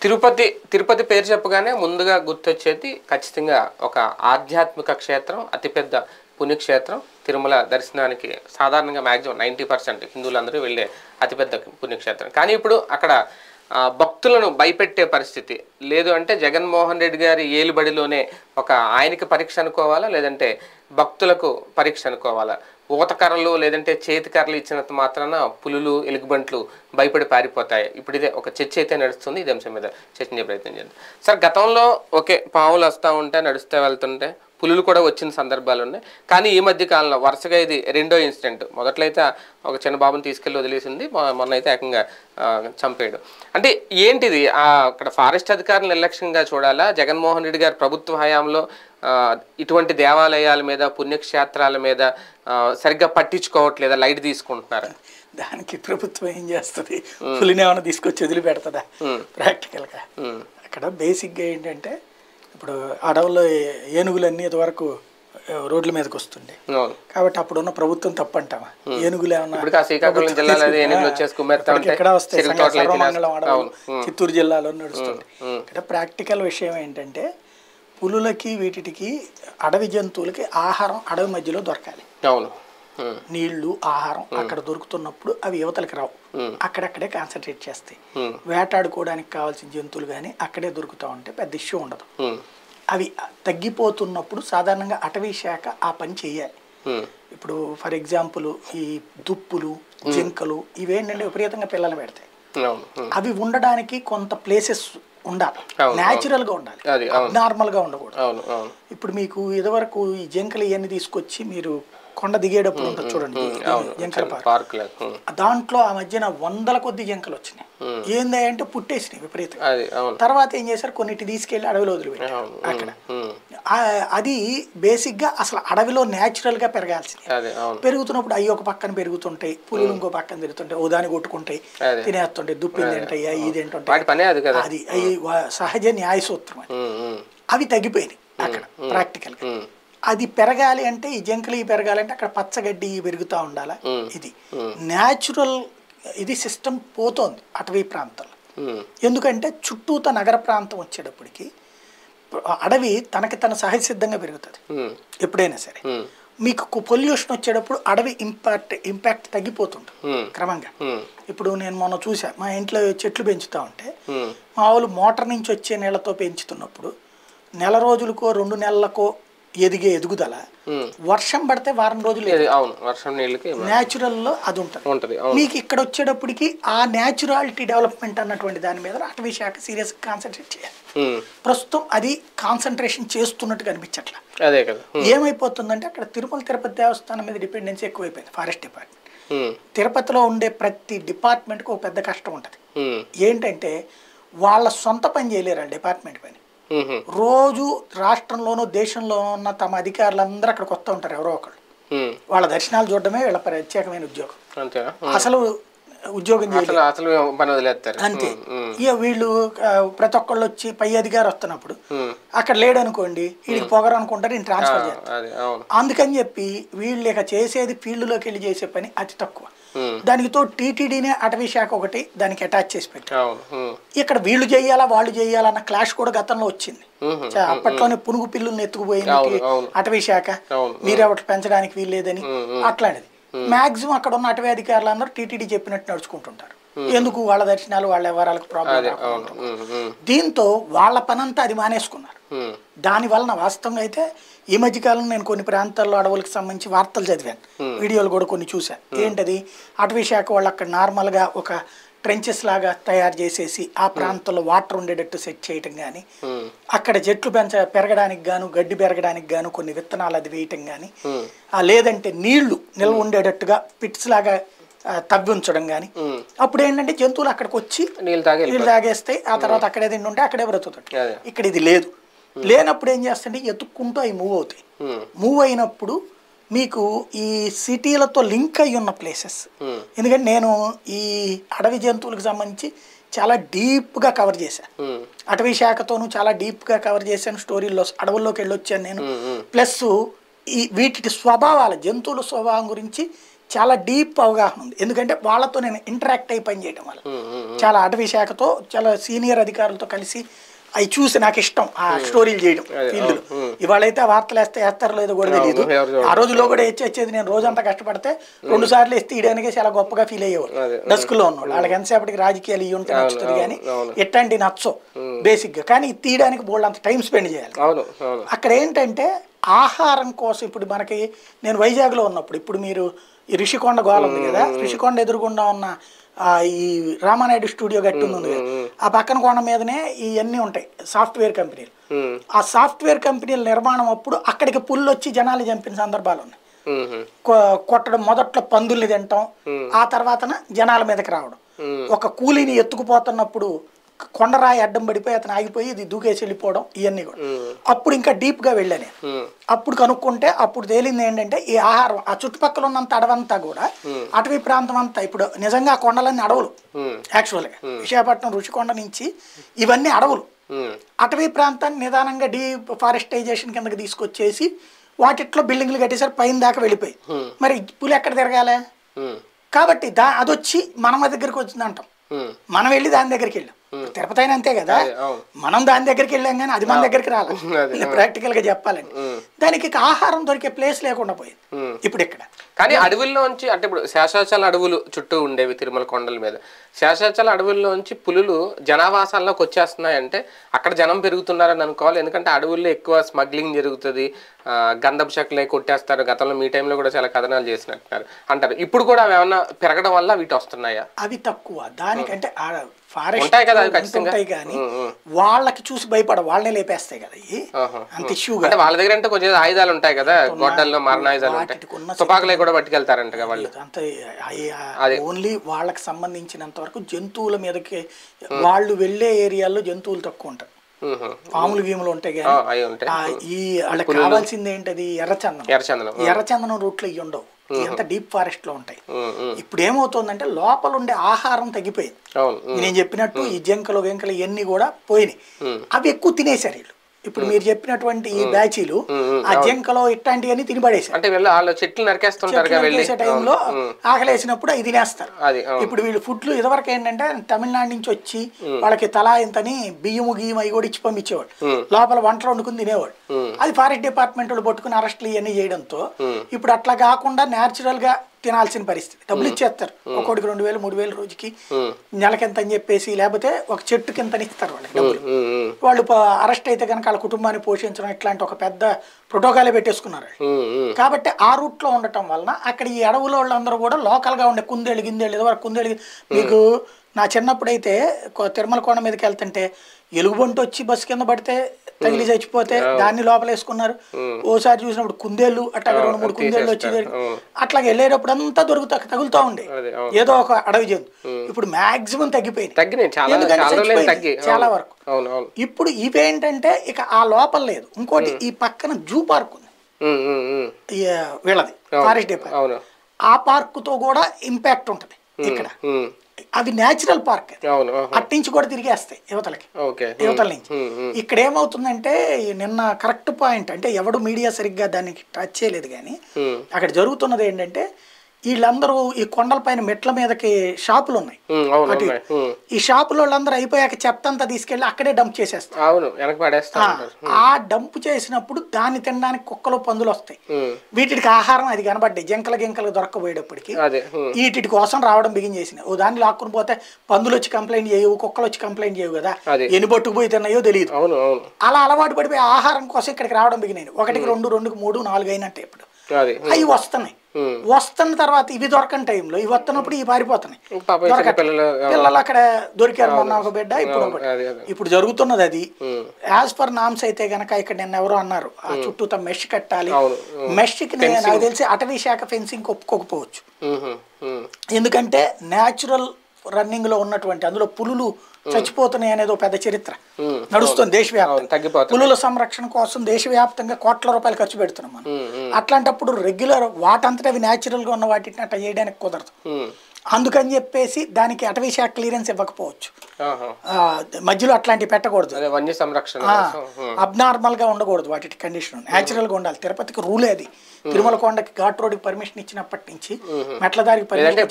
తిరుపతి పేరు చెప్పగానే ముందుగా గుర్తొచ్చేది ఖచ్చితంగా ఒక ఆధ్యాత్మిక క్షేత్రం, అతిపెద్ద పుణ్యక్షేత్రం. తిరుమల దర్శనానికి సాధారణంగా మ్యాక్సిమం 90% హిందువులందరూ వెళ్ళే అతిపెద్ద పుణ్యక్షేత్రం. కానీ ఇప్పుడు అక్కడ భక్తులను భయపెట్టే పరిస్థితి లేదు. అంటే జగన్మోహన్ రెడ్డి గారి ఏలుబడిలోనే ఒక ఆయనకి పరీక్ష అనుకోవాలా, లేదంటే భక్తులకు పరీక్ష అనుకోవాలా? ఊతకర్రలు లేదంటే చేతికర్రలు ఇచ్చినంత మాత్రాన పులులు ఎలుగుబంట్లు భయపడి పారిపోతాయి. ఇప్పుడు ఇదే ఒక చర్చ అయితే నడుస్తుంది. ఇదే అంశం మీద చర్చించే ప్రయత్నం చేద్దాం. సార్, గతంలో ఓకే పాములు వస్తూ ఉంటాయి, నడుస్తూ వెళ్తుంటే పులులు కూడా వచ్చిన సందర్భాలు ఉన్నాయి. కానీ ఈ మధ్య కాలంలో వరుసగా ఇది రెండో ఇన్సిడెంట్. మొదట్లో అయితే ఒక చిన్న బాబుని తీసుకెళ్ళి వదిలేసింది, మొన్న అయితే ఏకంగా చంపేయడం. అంటే ఏంటిది? అక్కడ ఫారెస్ట్ అధికారులు నిర్లక్ష్యంగా చూడాలా? జగన్మోహన్ రెడ్డి గారి ప్రభుత్వ హయాంలో ఇటువంటి దేవాలయాల మీద, పుణ్యక్షేత్రాల మీద సరిగ్గా పట్టించుకోవట్లేదా, లైట్ తీసుకుంటున్నారా? దానికి ప్రభుత్వం ఏం చేస్తుంది? పులిని ఏమైనా తీసుకొచ్చి వదిలిపెడతా? ప్రాక్టికల్గా అక్కడ బేసిక్గా ఏంటంటే, ఇప్పుడు అడవుల్లో ఏనుగులన్నీ ఇదివరకు రోడ్ల మీదకి వస్తుండే కాబట్టి అప్పుడున్న ప్రభుత్వం తప్పంటామా? ఏనుగులు ఏమన్నా ఎక్కడ వస్తాయి? సర్వమంగళం అడవులు చిత్తూరు జిల్లాలో నడుస్తుంది. ఇక్కడ ప్రాక్టికల్ విషయం ఏంటంటే, పులులకి వీటికి అడవి జంతువులకి ఆహారం అడవి మధ్యలో దొరకాలి. నీళ్లు ఆహారం అక్కడ దొరుకుతున్నప్పుడు అవి యువతలకి రావు, అక్కడక్కడే కాన్సన్ట్రేట్ చేస్తాయి. వేటాడుకోవడానికి కావాల్సిన జంతువులు కానీ అక్కడే దొరుకుతూ ఉంటే పెద్ద ఇష్యూ ఉండదు. అవి తగ్గిపోతున్నప్పుడు సాధారణంగా అటవీ శాఖ ఆ పని చేయాలి. ఇప్పుడు ఫర్ ఎగ్జాంపుల్ ఈ దుప్పులు, జింకలు ఇవేంటంటే విపరీతంగా పిల్లలు పెడతాయి. అవి ఉండడానికి కొంత ప్లేసెస్ ఉండాలి, న్యాచురల్ గా ఉండాలి, అబ్నార్మల్ గా ఉండకూడదు. ఇప్పుడు మీకు ఇదివరకు ఈ జింకలు ఇవన్నీ తీసుకొచ్చి మీరు కొండ దిగేటప్పుడు ఉంటుంది చూడండి, జింకల పార్క్. దాంట్లో ఆ మధ్యన 100ల కొద్ది జింకలు వచ్చినాయి. ఏందంటే పుట్టేసినాయి విపరీతంగా. తర్వాత ఏం చేశారు, కొన్నిటి తీసుకెళ్లి అడవిలో వదిలిపెట్టారు. అక్కడ అది బేసిక్ గా అసలు అడవిలో న్యాచురల్ గా పెరగాల్సింది. పెరుగుతున్నప్పుడు అవి ఒక పక్కన పెరుగుతుంటాయి, పులులు ఇంకో పక్కన తిరుగుతుంటాయి, ఓ దాన్ని కొట్టుకుంటాయి, తినేస్తుంటాయి, దుప్పింది ఏంటాయి, ఇదేంటుంటాయి. అది సహజ న్యాయ సూత్రం. అవి తగ్గిపోయినాయి అక్కడ ప్రాక్టికల్ గా. అది పెరగాలి అంటే, ఈ జంకలు పెరగాలంటే అక్కడ పచ్చగడ్డి పెరుగుతూ ఉండాలి. ఇది న్యాచురల్ ఇది సిస్టమ్ పోతోంది అటవీ ప్రాంతాల్లో. ఎందుకంటే చుట్టూత నగర ప్రాంతం వచ్చేటప్పటికి అడవి తనకి తన సహజసిద్ధంగా పెరుగుతుంది. ఎప్పుడైనా సరే మీకు పొల్యూషన్ వచ్చేటప్పుడు అడవి ఇంపాక్ట్ తగ్గిపోతుంటుంది క్రమంగా. ఇప్పుడు నేను మొన్న చూసా, మా ఇంట్లో చెట్లు పెంచుతూ ఉంటే మా వాళ్ళు మోటార్ నుంచి వచ్చే నీళ్లతో పెంచుతున్నప్పుడు నెల రోజులకో 2 నెలలకో ఎదిగే ఎదుగుదల వర్షం పడితే వారం రోజులు న్యాచురల్ లో అది ఉంటుంది. మీకు ఇక్కడ వచ్చేటప్పటికి ఆ న్యాచురాలిటీ డెవలప్మెంట్ అన్నటువంటి దాని మీద అటవీ శాఖ సీరియస్ కాన్సన్ట్రేట్ చేయాలి. ప్రస్తుతం అది కాన్సన్ట్రేషన్ చేస్తున్నట్టు కనిపించట్లా. ఏమైపోతుందంటే అక్కడ తిరుపతి దేవస్థానం మీద డిపెండెన్సీ ఎక్కువైపోయింది. ఫారెస్ట్ డిపార్ట్మెంట్ తిరుపతిలో ఉండే ప్రతి డిపార్ట్మెంట్ కు ఒక పెద్ద కష్టం ఉంటుంది. ఏంటంటే వాళ్ళ సొంత పని చేయలేరు డిపార్ట్మెంట్ పని. రోజు రాష్ట్రంలోనూ దేశంలోనూ ఉన్న తమ అధికారులందరూ అక్కడికి వస్తూ ఉంటారు. ఎవరో ఒకళ్ళు వాళ్ళ దర్శనాలు చూడడమే వీళ్ళ ప్రత్యేకమైన ఉద్యోగం. అసలు ఉద్యోగం చేయలేదు అంతే. ఇక వీళ్ళు ప్రతి ఒక్కళ్ళు వచ్చి పై అధికారి వస్తున్నప్పుడు అక్కడ లేడనుకోండి, వీడికి పొగరు అనుకుంటారు, ఈయన ట్రాన్స్ఫర్ చేస్తారు. అందుకని చెప్పి వీళ్ళు ఇక చేసేది ఫీల్డ్లోకి వెళ్ళి చేసే పని అతి తక్కువ. దానితో టీటీడీనే అటవీ శాఖ ఒకటి దానికి అటాచ్ చేసి పెట్టారు. ఇక్కడ వీళ్ళు చేయాలా వాళ్ళు చేయాలన్న క్లాష్ కూడా గతంలో వచ్చింది. అప్పట్లోనే పునుగు పిల్లుల్ని ఎత్తుకుపోయింది అటవీ శాఖ, మీరెవటి పెంచడానికి వీల్లేదని. అట్లాంటిది మాక్సిమం అక్కడ ఉన్న అటవీ అధికారులందరూ టీటీడీ చెప్పినట్టు నడుచుకుంటుంటారు. ఎందుకు వాళ్ళ దర్శనాలు వాళ్ళ వ్యవహారాలకు ప్రాబ్లం. దీంతో వాళ్ళ పనంతా అది మానేసుకున్నారు. దాని వలన వాస్తవంగా అయితే ఈ మధ్యకాలంలో నేను కొన్ని ప్రాంతాల్లో అడవులకు సంబంధించి వార్తలు చదివాను, వీడియోలు కూడా కొన్ని చూశాను. ఏంటది, అటవీ శాఖ వాళ్ళు అక్కడ నార్మల్గా ఒక ట్రెంచెస్ లాగా తయారు చేసేసి ఆ ప్రాంతంలో వాటర్ ఉండేటట్టు సెట్ చేయటం కానీ, అక్కడ చెట్లు పెరగడానికి గాను గడ్డి పెరగడానికి గాను కొన్ని విత్తనాలు అది వేయటం కానీ, లేదంటే నీళ్లు నిల్వ ఉండేటట్టుగా పిట్స్ లాగా తవ్వి ఉంచడం కానీ. అప్పుడు ఏంటంటే జంతువులు అక్కడికి వచ్చి నీళ్ళు తాగేస్తాయి, ఆ తర్వాత అక్కడే తిండి ఉంటే అక్కడే బ్రతుకుతాయి. ఇక్కడ ఇది లేదు. లేనప్పుడు ఏం చేస్తుంటే ఎత్తుక్కుంటూ అవి మూవ్ అవుతాయి. మూవ్ అయినప్పుడు మీకు ఈ సిటీలతో లింక్ అయి ఉన్న ప్లేసెస్, ఎందుకంటే నేను ఈ అడవి జంతువులకు సంబంధించి చాలా డీప్గా కవర్ చేశాను, అటవీ శాఖతోనూ చాలా డీప్గా కవర్ చేశాను. స్టోరీల్లో అడవుల్లోకి వెళ్ళొచ్చాను నేను. ప్లస్ ఈ వీటి స్వభావాల జంతువుల స్వభావం గురించి చాలా డీప్ అవగాహన ఉంది. ఎందుకంటే వాళ్ళతో నేను ఇంటరాక్ట్ అయి పని చేయడం వల్ల చాలా అటవీ శాఖతో చాలా సీనియర్ అధికారులతో కలిసి అవి చూసి నాకు ఇష్టం ఆ స్టోరీలు చేయడం ఫీల్డ్లో. ఇవాళైతే ఆ వార్తలు వేస్తారో లేదో కూడా తెలియదు. ఆ రోజులో కూడా వచ్చేది నేను రోజంతా కష్టపడితే 2 సార్లు వేసి తీయడానికి చాలా గొప్పగా ఫీల్ అయ్యేవాడు డస్క్లో ఉన్నవాడు. వాళ్ళకి ఎంతసేపటికి రాజకీయాలు ఇవి ఉంటే నచ్చుతుంది కానీ ఎట్లాంటి నచ్చో బేసిక్గా. కానీ తీయడానికి బోల్డ్ అంత టైం స్పెండ్ చేయాలి. అక్కడ ఏంటంటే ఆహారం కోసం ఇప్పుడు మనకి నేను వైజాగ్లో ఉన్నప్పుడు ఇప్పుడు మీరు ఈ రిషికొండ గోల ఉంది కదా, రిషికొండ ఎదురుగుండా ఉన్న ఈ రామానాయుడు స్టూడియో గట్టి ఉంది కదా, ఆ పక్కన కొండ మీదనే ఇవన్నీ ఉంటాయి సాఫ్ట్వేర్ కంపెనీలు. ఆ సాఫ్ట్వేర్ కంపెనీల నిర్మాణం అప్పుడు అక్కడికి పుల్లు వచ్చి జనాలు చంపిన సందర్భాలు ఉన్నాయి. కొట్టడం, మొదట్లో పందుల్ని తింటాం, ఆ తర్వాతన జనాల మీదకి రావడం. ఒక కూలీని ఎత్తుకుపోతున్నప్పుడు కొండరాయి అడ్డం పడిపోయి అతను ఆగిపోయి ఇది దూకేసి వెళ్ళిపోవడం, ఇవన్నీ కూడా. అప్పుడు ఇంకా డీప్గా వెళ్ళాను. అప్పుడు కనుక్కుంటే అప్పుడు తేలింది ఏంటంటే ఈ ఆహారం ఆ చుట్టుపక్కల ఉన్నంత అడవంతా కూడా అటవీ ప్రాంతం అంతా ఇప్పుడు నిజంగా ఆ కొండలన్నీ అడవులు. యాక్చువల్గా విశాఖపట్నం రుషికొండ నుంచి ఇవన్నీ అడవులు. అటవీ ప్రాంతాన్ని నిదానంగా డీఫారెస్టైజేషన్ కిందకి తీసుకొచ్చేసి వాటిట్లో బిల్డింగ్లు కట్టేసారు, పైన దాకా వెళ్ళిపోయి. మరి పులి ఎక్కడ తిరగాలి? కాబట్టి అదొచ్చి మన దగ్గరికి వచ్చింది అంటాం, మనం వెళ్ళి దాని దగ్గరికి వెళ్ళాం. తిరుపతి అయినా అంతే కదా, మనం దాని దగ్గరికి వెళ్ళాం కానీ అది మన దగ్గరికి రాలేదు. ప్రాక్టికల్ గా చెప్పాలండి, దానికి ఆహారం దొరికే ప్లేస్ లేకుండా పోయింది ఇప్పుడు ఇక్కడ. కానీ అడవుల్లోంచి అంటే ఇప్పుడు శేషాచల అడవులు చుట్టూ ఉండేవి తిరుమల కొండల మీద, శేషాచల అడవుల్లోంచి పులులు జనావాసాల్లోకి వచ్చేస్తున్నాయంటే అక్కడ జనం పెరుగుతున్నారని అనుకోవాలి. ఎందుకంటే అడవుల్లో ఎక్కువ స్మగ్లింగ్ జరుగుతుంది, గంధపు చెక్కలే కొట్టేస్తారు. గతంలో మీ టైంలో కూడా చాలా కథనాలు చేసినట్టున్నారు అంటారు. ఇప్పుడు కూడా అవి ఏమన్నా పెరగడం వల్ల వీటి వస్తున్నాయా? అవి తక్కువ దానికంటే ఫారెస్ట్ ఉంటాయి కానీ వాళ్ళకి చూసి భయపడ వాళ్ళనే లేపేస్తాయి కదా అంత ఇష్యూగా. అంటే వాళ్ళ దగ్గర అంటే కొంచెం ఆయుధాలు ఉంటాయి కదా, గొడ్డల్లో మరణాయుధాలు ఉంటాయి, తుపాకులే కూడా పట్టుకెళ్తారంట వాళ్ళు. అంత ఓన్లీ వాళ్ళకి సంబంధించినంత వరకు జంతువుల మీదకి వాళ్ళు వెళ్ళే ఏరియాల్లో జంతువులు తక్కువ ఉంటాయి. పాములు గీములు ఉంటాయి కానీ ఈ వాళ్ళకి కావాల్సింది ఏంటది ఎర్రచందనం రూట్లో ఇవి ఉండవు, ఎంత డీప్ ఫారెస్ట్ లో ఉంటాయి. ఇప్పుడు ఏమవుతుందంటే లోపల ఉండే ఆహారం తగ్గిపోయింది. నేను చెప్పినట్టు ఈ జింకలు గింకలు ఇవన్నీ కూడా పోయినాయి, అవి ఎక్కువ తినేశారు వీళ్ళు. ఇప్పుడు మీరు చెప్పినటువంటి ఈ బ్యాచీలు ఆ జింకలో ఇట్లాంటివన్నీ తినిపడేసారు. చెట్లు నరికేసే టైంలో ఆకలేసినప్పుడు అవి తినేస్తారు. ఇప్పుడు వీళ్ళు ఫుడ్లు ఇదివరకు ఏంటంటే తమిళనాడు నుంచి వచ్చి వాళ్ళకి తలా ఇంతని బియ్యము గియ్యం అవి కూడా ఇచ్చి పంపించేవాడు, లోపల వంటలు వండుకుని తినేవాడు. అది ఫారెస్ట్ డిపార్ట్మెంట్ వాళ్ళు పట్టుకుని అరెస్టులు ఇవన్నీ చేయడంతో ఇప్పుడు అట్లా కాకుండా న్యాచురల్ గా తినాల్సిన పరిస్థితి. డబ్బులు ఇచ్చేస్తారు, ఒక్కోటికి 2000 3000 రోజుకి, నెలకింత అని చెప్పేసి, లేకపోతే ఒక చెట్టు కింతని ఇస్తారు వాళ్ళకి డబ్బులు. వాళ్ళు అరెస్ట్ అయితే కనుక వాళ్ళ కుటుంబాన్ని పోషించడం ఇట్లాంటి ఒక పెద్ద ప్రోటోకాలే పెట్టేసుకున్నారు. కాబట్టి ఆ రూట్ లో ఉండటం వలన అక్కడ ఈ అడవుల వాళ్ళందరూ కూడా లోకల్ గా ఉండే కుందేళ్ళు గిందేళ్ళు ఇదివరకు కుందేళ్ళు మీకు నా చిన్నప్పుడైతే తిరుమల కొండ మీదకి వెళ్తుంటే ఎలుగుబంటి వచ్చి బస్సు కింద పడితే తగిలి చచ్చిపోతే దాన్ని లోపలేసుకున్నారు. ఓసారి చూసినప్పుడు కుందేళ్ళు అట్లా 2-3 కుందేళ్ళు వచ్చి అట్లాగే వెళ్ళేటప్పుడు అంతా తగులుతూ ఉండే ఏదో ఒక అడవి జంతు. ఇప్పుడు మాక్సిమం తగ్గిపోయింది చాలా వరకు. ఇప్పుడు ఇవేంటంటే ఇక ఆ లోపల లేదు. ఇంకోటి ఈ పక్కన జూ పార్క్ ఉంది వీళ్ళది ఫారెస్ట్ డిపార్ట్మెంట్, ఆ పార్క్ తో కూడా ఇంపాక్ట్ ఉంటది ఇక్కడ. అవి న్యాచురల్ పార్క్, అట్టించి కూడా తిరిగేస్తాయి యువతల నుంచి. ఇక్కడ ఏమవుతుందంటే నిన్న కరెక్ట్ పాయింట్ అంటే ఎవడు మీడియా సరిగ్గా దానికి టచ్ చేయలేదు కానీ అక్కడ జరుగుతున్నది ఏంటంటే వీళ్ళందరూ ఈ కొండల పైన మెట్ల మీదకి షాపులు ఉన్నాయి, ఈ షాపుల వాళ్ళందరూ అయిపోయాక చెత్త అంతా తీసుకెళ్లి అక్కడే డంప్ చేసేస్తారు. ఆ డంప్ చేసినప్పుడు దాన్ని తినడానికి కుక్కలు పందులు వస్తాయి. వీటికి ఆహారం అది కనబడ్డాయి, జింకలు దొరకపోయేటప్పటికి వీటి కోసం రావడం బిగిన్ చేసినాయి. ఓ దాన్ని లాక్కుని పోతే పందులు వచ్చి కంప్లైంట్ చేయవు, కుక్కలు వచ్చి కంప్లైంట్ చేయవు కదా, ఎన్ని పట్టుకుపోయి తిన్నాయో తెలియదు. అలా అలవాటు పడిపోయి ఆహారం కోసం ఇక్కడికి రావడం బిగినాయి. 1కి 2, 2కి 3, 4 అయినట్టే ఇప్పుడు అవి వస్తున్నాయి. వస్తున్న తర్వాత ఇవి దొరకని టైంలో ఇవి వస్తున్నప్పుడు ఇవి పారిపోతున్నాయి. పిల్లలు అక్కడ దొరికారు, మొన్న ఒక బిడ్డ, ఇప్పుడు జరుగుతున్నది అది. యాజ్ పర్ నామ్స్ అయితే గనక ఇక్కడ నిన్న ఎవరో అన్నారు ఆ చుట్టూతో మెష్ కట్టాలి. మెష్కి నాకు తెలిసి అటవీ శాఖ ఫెన్సింగ్ ఒప్పుకోకపోవచ్చు, ఎందుకంటే న్యాచురల్ రన్నింగ్ లో ఉన్నటువంటి అందులో పులులు చచ్చిపోతున్నాయి అనేది పెద్ద చరిత్ర నడుస్తుంది దేశవ్యాప్తంగా. పులుల సంరక్షణ కోసం దేశవ్యాప్తంగా కోట్ల రూపాయలు ఖర్చు పెడుతున్నాం మనం. అట్లాంటప్పుడు రెగ్యులర్ వాటంతటా అవి న్యాచురల్ గా ఉన్న వాటిని అట్లా చేయడానికి కుదరదు. అందుకని చెప్పేసి దానికి అటవీ శాఖ క్లియరెన్స్ ఇవ్వకపోవచ్చు, మధ్యలో అట్లాంటివి పెట్టకూడదు, వన్య సంరక్షణ అబ్నార్మల్ గా ఉండకూడదు, వాటి కండిషన్ న్యాచురల్ గా ఉండాలి. తిరుపతికి రూలే అది. తిరుమల కొండకి ఘాట్ రోడ్కి పర్మిషన్ ఇచ్చినప్పటి నుంచి మెట్ల దారికి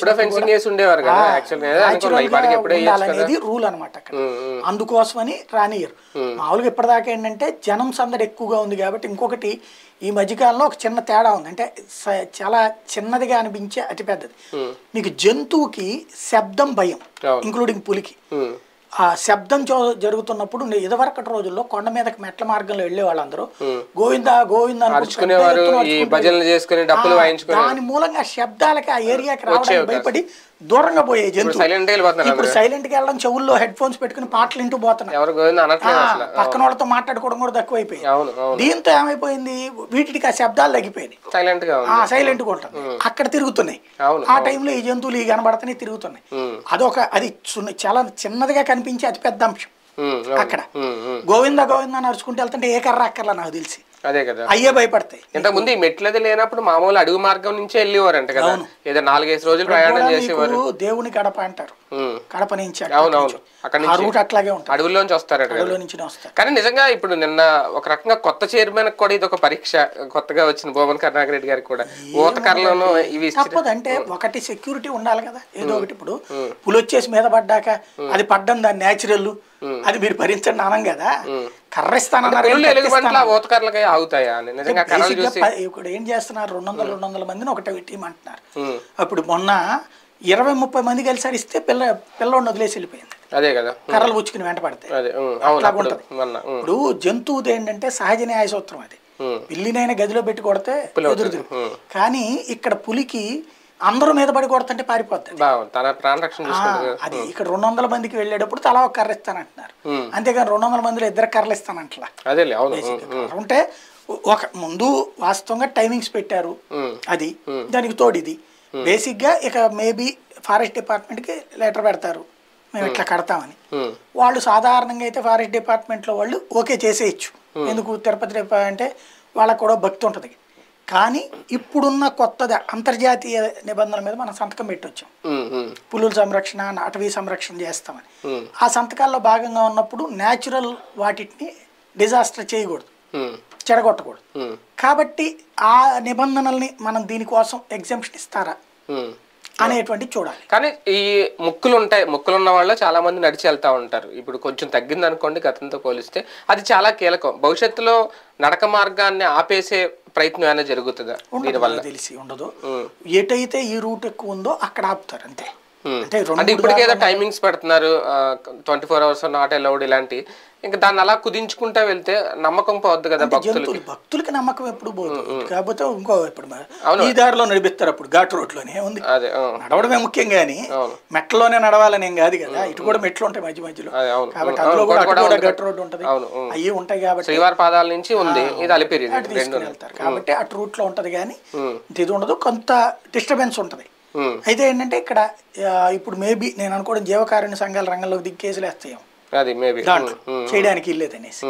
ఉండాలనేది రూల్ అనమాట అక్కడ. అందుకోసమని రానియరు. మామూలుగా ఇప్పటిదాకా ఏంటంటే జనం సందడి ఎక్కువగా ఉంది కాబట్టి. ఇంకొకటి ఈ మధ్యకాలంలో ఒక చిన్న తేడా ఉంది, అంటే చాలా చిన్నదిగా అనిపించే అతి పెద్దది. మీకు జంతువుకి శబ్దం భయం, ఇంక్లూడింగ్ పులికి. ఆ శబ్దం జరుగుతున్నప్పుడు ఇదివరకటి రోజుల్లో కొండ మీదకి మెట్ల మార్గంలో వెళ్ళే వాళ్ళందరూ గోవిందా గోవిందా దాని మూలంగా శబ్దాలకి ఆ ఏరియాకి రావడానికి భయపడి దూరంగా పోయే జంతువు ఇప్పుడు సైలెంట్ గా వెళ్ళడం, చెవుల్లో హెడ్ ఫోన్స్ పెట్టుకుని పాటలు వింటూ పోతున్నారు. పక్కన వాళ్ళతో మాట్లాడుకోవడం కూడా తక్కువైపోయింది. దీంతో ఏమైపోయింది, వీటికి ఆ శబ్దాలు తగ్గిపోయినాయి, సైలెంట్ గా ఉంటుంది, అక్కడ తిరుగుతున్నాయి. ఆ టైంలో ఈ జంతువులు ఈ కనబడుతున్నాయి, తిరుగుతున్నాయి. అది చాలా చిన్నదిగా కనిపించే అతి పెద్ద అంశం అక్కడ. గోవిందా గోవిందా నడుచుకుంటూ వెళ్తుంటే ఏ కర్ర అక్కర్లా నాకు తెలిసి, అదే కదా అయ్యే భయపడతాయి. ఇంతకుముందు ఈ మెట్లది లేనప్పుడు మామూలు అడుగు మార్గం నుంచే వెళ్ళేవారంట కదా, ఏదో 4-5 రోజులు ప్రయాణం చేసేవారు. దేవుని గడప అంటారు, కడప నుంచి అక్కడ నుంచి అట్లాగే ఉంటుంది, అడవుల్లోంచి వస్తారు. కానీ నిజంగా ఇప్పుడు నిన్న ఒక రకంగా కొత్త చైర్మన్ కూడా ఇది ఒక పరీక్ష, కొత్తగా వచ్చిన భువన్ కరుణాకర్ రెడ్డి గారికి కూడా ఊతకర్రలోనూ ఇవి తప్పదంటే ఒకటి సెక్యూరిటీ ఉండాలి కదా, ఏదో ఒకటి. ఇప్పుడు పులి వచ్చేసి మీద పడ్డాక అది పడ్డం దాని న్యాచురల్, అది మీరు భరించండి అనం కదా, కర్రిస్తానన్నారు. ఇప్పుడు ఏం చేస్తున్నారు, 200 మందిని ఒకటే టీం అంటున్నారు. అప్పుడు మొన్న 20-30 మంది కలిసి అరిస్తే పిల్లోడిని వదిలేసి వెళ్ళిపోయింది, అదే కదా, కర్రలు పుచ్చుకుని వెంట పడతాయి. ఇప్పుడు జంతువుది ఏంటంటే సహజ న్యాయ సూత్రం, అది పిల్లినైనా గదిలో పెట్టి కొడితే ఎదురుదు. కానీ ఇక్కడ పులికి అందరూ మీద పడి కొడుతుంటే పారిపోతుంది, అది. ఇక్కడ 200 మందికి వెళ్ళేటప్పుడు తలా ఒక కర్ర ఇస్తానంటున్నారు, అంతేగాని 200 మందిలో 2 కర్రలు ఇస్తానంటలా. ఉంటే ఒక ముందు వాస్తవంగా టైమింగ్స్ పెట్టారు, అది దానికి తోడిది బేసిక్ గా. ఇక మేబీ ఫారెస్ట్ డిపార్ట్మెంట్ కి లెటర్ పెడతారు, మేము ఇట్లా కడతామని. వాళ్ళు సాధారణంగా అయితే ఫారెస్ట్ డిపార్ట్మెంట్ లో వాళ్ళు ఓకే చేసేయచ్చు, ఎందుకు తిరుపతి అంటే వాళ్ళకు కూడా భక్తి ఉంటుంది. కానీ ఇప్పుడున్న కొత్తది అంతర్జాతీయ నిబంధనల మీద మనం సంతకం పెట్టొచ్చాం, పులుల సంరక్షణ, అటవీ సంరక్షణ చేస్తామని. ఆ సంతకాల్లో భాగంగా ఉన్నప్పుడు న్యాచురల్ వాటిని డిజాస్టర్ చేయకూడదు, చెడగొట్టకూడదు. కాబట్టి ఆ నిబంధనల్ని మనం దీనికోసం ఎగ్జామ్షన్ ఇస్తారా అనేటువంటి చూడాలి. కానీ ఈ ముక్కులున్న వాళ్ళు చాలా మంది నడిచి వెళ్తా ఉంటారు. ఇప్పుడు కొంచెం తగ్గింది అనుకోండి గతంతో పోలిస్తే, అది చాలా కీలకం. భవిష్యత్తులో నడక మార్గాన్ని ఆపేసే ప్రయత్నం ఏమైనా జరుగుతుందా దీనివల్ల? తెలిసి ఉండదు, ఎటైతే ఈ రూట్ ఎక్కువ ఉందో అక్కడ ఆపుతారు అంతే. అంటే ఇప్పటికేదో టైమింగ్స్ పెడుతున్నారు, 24 hours నాట్ అలౌడ్ ఇలాంటి. ఇంకా దాన్ని అలా కుదించుకుంటా వెళ్తే నమ్మకం పోద్దు కదా భక్తులకి. నమ్మకం ఎప్పుడు పోతుంది, కాకపోతే ఇంకో ఇప్పుడు ఈ దారిలో నడిపిస్తారు, అప్పుడు ఘాట్ రోడ్ లోనే ఉంది, నడవడమే ముఖ్యం. కానీ మెట్లలోనే నడవాలని ఏం కాదు కదా, ఇటు కూడా మెట్లు ఉంటాయి మధ్య మధ్యలో, కాబట్టి అందులో కూడా ఘాట్ రోడ్ ఉంటుంది, అవి ఉంటాయి. కాబట్టి శ్రీవారి పాదాల నుంచి ఉంది, ఇది అలిపిరి వెళ్తారు కాబట్టి అటు రూట్ లో ఉంటది. కానీ ఇది ఉండదు, కొంత డిస్టర్బెన్స్ ఉంటది. అయితే ఏంటంటే ఇక్కడ ఇప్పుడు మేబీ నేను అనుకోవడం జీవకారుణ్య సంఘాల రంగంలోకి దిగి కేసులు వేస్తాయేమో, చేయడానికి ఇల్లేదనేసి.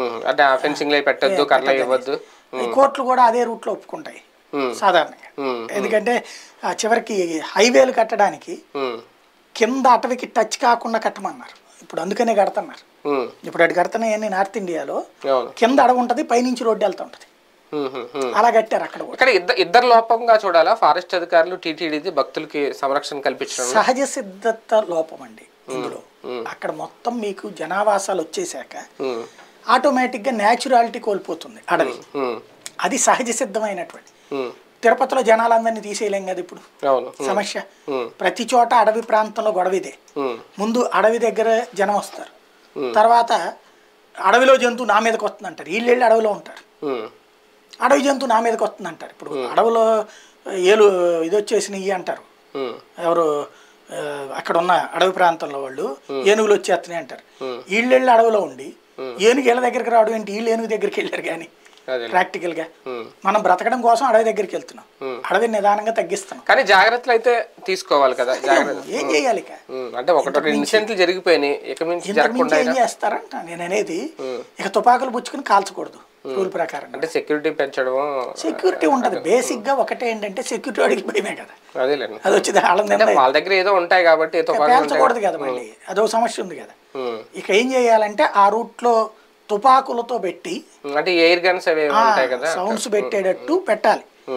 కోర్టులు కూడా అదే రూట్ లో ఒప్పుకుంటాయి సాధారణంగా, ఎందుకంటే చివరికి హైవేలు కట్టడానికి కింద అటవికి టచ్ కాకుండా కట్టమన్నారు. ఇప్పుడు అందుకనే కడుతున్నారు. ఇప్పుడు అటు కడుతున్నాయని నార్త్ ఇండియాలో కింద అడవి ఉంటది, పైనుంచి రోడ్డు వెళ్తూ ఉంటది, అలా కట్టారు. అక్కడ ఇక్కడ ఇద్దరు లోపంగా చూడాలా, ఫారెస్ట్ అధికారులు, టీటీడీ భక్తులకి సంరక్షణ కల్పించడం సహజ సిద్ధత లోపం అండి ఇందులో. అక్కడ మొత్తం మీకు జనావాసాలు వచ్చేసాక ఆటోమేటిక్ గా న్యాచురాలిటీ కోల్పోతుంది అడవి, అది సహజ సిద్ధమైనటువంటి. తిరుపతిలో జనాలందరినీ తీసేయలేం కదా ఇప్పుడు, సమస్య ప్రతి చోట అడవి ప్రాంతంలో గొడవిదే. ముందు అడవి దగ్గర జనం వస్తారు, తర్వాత అడవిలో జంతువు నా మీదకి వస్తుంది అంటారు, వీళ్ళు వెళ్ళి అడవిలో ఉంటారు, అడవి జంతువు నా మీదకి వస్తుంది అంటారు. ఇప్పుడు అడవిలో ఏలు ఇది వచ్చేసినవి అంటారు ఎవరు, అక్కడ ఉన్న అడవి ప్రాంతంలో వాళ్ళు ఏనుగులు వచ్చేస్తున్నాయి అంటారు. వీళ్ళు వెళ్ళి అడవిలో ఉండి ఏనుగు వీళ్ళ దగ్గరికి రావడం ఏంటి, వీళ్ళు ఏనుగు దగ్గరికి వెళ్ళారు. కానీ ప్రాక్టికల్ గా మనం బ్రతకడం కోసం అడవి దగ్గరికి వెళ్తున్నాం, అడవి నిదానంగా తగ్గిస్తున్నాం. కానీ జాగ్రత్తలు అయితే తీసుకోవాలి కదా, ఏం చేయాలి? అంటే ఒకటి ఇన్సిడెంట్లు జరిగిపోయినాయి, ఏం చేస్తారంట నేను అనేది. ఇక తుపాకులు పుచ్చుకుని కాల్చకూడదు రూల్ ప్రకారం. అంటే సెక్యూరిటీ పెంచడం, సెక్యూరిటీ ఉంటది బేసిక్ గా. ఒకటే ఏంటంటే సెక్యూరిటీ వాడికి భయమే కదా, అది వచ్చి వాళ్ళ దగ్గర ఏదో ఉంటాయి కాబట్టి పేల్చకూడదు కదా, మళ్ళీ అదో సమస్య ఉంది కదా. ఇక ఏం చేయాలంటే ఆ రూట్ లో తుపాకులతో పెట్టి, అంటే ఎయిర్ గన్స్ అవి ఉంటాయి కదా, సౌండ్స్ పెట్టేటట్టు పెట్టాలి.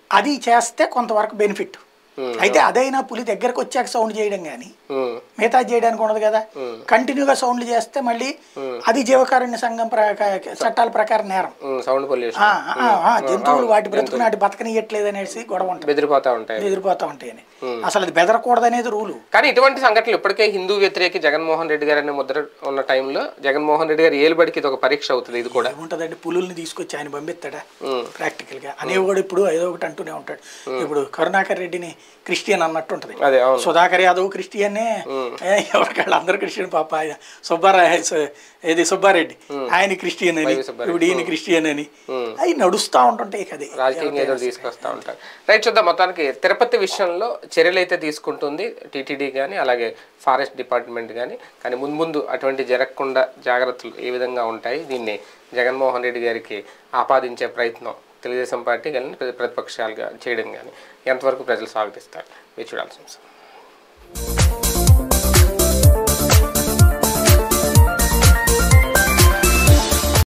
అది చేస్తే కొంతవరకు బెనిఫిట్. అయితే అదైనా పులి దగ్గరకు వచ్చాక సౌండ్ చేయడం కానీ మిగతా చేయడానికి ఉండదు కదా. కంటిన్యూగా సౌండ్లు చేస్తే మళ్ళీ అది జీవకారుణ్య సంఘం చట్టాల ప్రకారం నేరం. సౌండ్ పొల్యూషన్, జంతువులు వాటి బ్రతుకుని వాటి బతకనియట్లేదు అనేసి గొడవ ఉంటుంది, బెదిరిపోతా ఉంటాయని. అసలు అది బెదరకూడదు అనేది రూలు. కానీ ఇటువంటి సంఘటనలు ఇప్పటికే హిందూ వ్యతిరేకి జగన్మోహన్ రెడ్డి గారు అనే ముద్ర ఉన్న టైంలో జగన్మోహన్ రెడ్డి గారు ఏలుబడికి ఇది ఒక పరీక్ష అవుతుంది. ఇది కూడా ఉంటుందండి. పులుల్ని తీసుకొచ్చి ఆయన పంపిస్తాడా ప్రాక్టికల్ గా అనేవి కూడా ఇప్పుడు ఏదో ఒకటి అంటూనే ఉంటాడు. ఇప్పుడు కరుణాకర్ రెడ్డిని క్రిస్టియన్ అన్నట్టు ఉంటుంది. సుధాకర్ యాదవ్ క్రిస్టియన్నే, ఎవరికాళ్ళు అందరూ క్రిస్టియన్. పాప సుబ్బారెడ్డి ఆయన క్రిస్టియన్ అని, ఇప్పుడు ఈయన క్రిస్టియన్ అని అవి నడుస్తూ ఉంటుంటాయి. అది రాజకీయంగా ఏదో తీసుకొస్తా ఉంటారు. రైట్, చూద్దాం. మొత్తానికి తిరుపతి విషయంలో చర్యలు అయితే తీసుకుంటుంది టీటీడీ కానీ అలాగే ఫారెస్ట్ డిపార్ట్మెంట్ కానీ ముందు అటువంటి జరగకుండా జాగ్రత్తలు ఏ విధంగా ఉంటాయి, దీన్ని జగన్మోహన్ రెడ్డి గారికి ఆపాదించే ప్రయత్నం తెలుగుదేశం పార్టీ కానీ ప్రతిపక్షాలుగా చేయడం కానీ ఎంతవరకు ప్రజలు స్వాగతిస్తారు, వేచి చూడాల్సిన అవసరం.